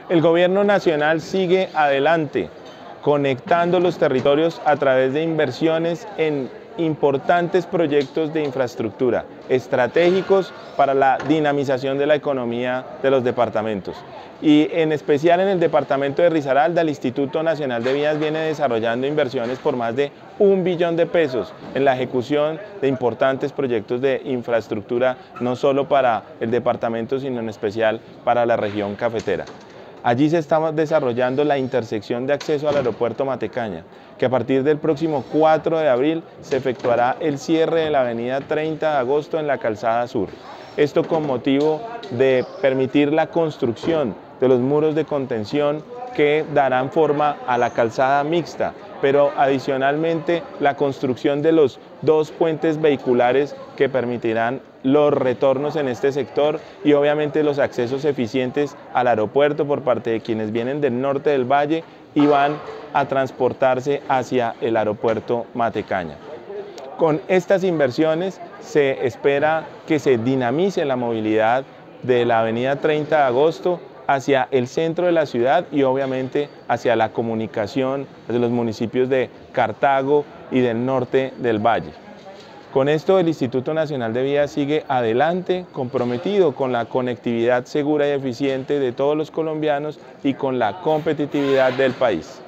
El gobierno nacional sigue adelante, conectando los territorios a través de inversiones en importantes proyectos de infraestructura estratégicos para la dinamización de la economía de los departamentos. Y en especial en el departamento de Risaralda, el Instituto Nacional de Vías viene desarrollando inversiones por más de 1 billón de pesos en la ejecución de importantes proyectos de infraestructura, no solo para el departamento, sino en especial para la región cafetera. Allí se está desarrollando la intersección de acceso al aeropuerto Matecaña, que a partir del próximo 4 de abril se efectuará el cierre de la avenida 30 de agosto en la calzada sur. Esto con motivo de permitir la construcción de los muros de contención que darán forma a la calzada mixta, pero adicionalmente la construcción de los 2 puentes vehiculares que permitirán los retornos en este sector y obviamente los accesos eficientes al aeropuerto por parte de quienes vienen del norte del valle y van a transportarse hacia el aeropuerto Matecaña. Con estas inversiones se espera que se dinamice la movilidad de la avenida 30 de agosto hacia el centro de la ciudad y obviamente hacia la comunicación de los municipios de Cartago y del norte del valle. Con esto el Instituto Nacional de Vías sigue adelante, comprometido con la conectividad segura y eficiente de todos los colombianos y con la competitividad del país.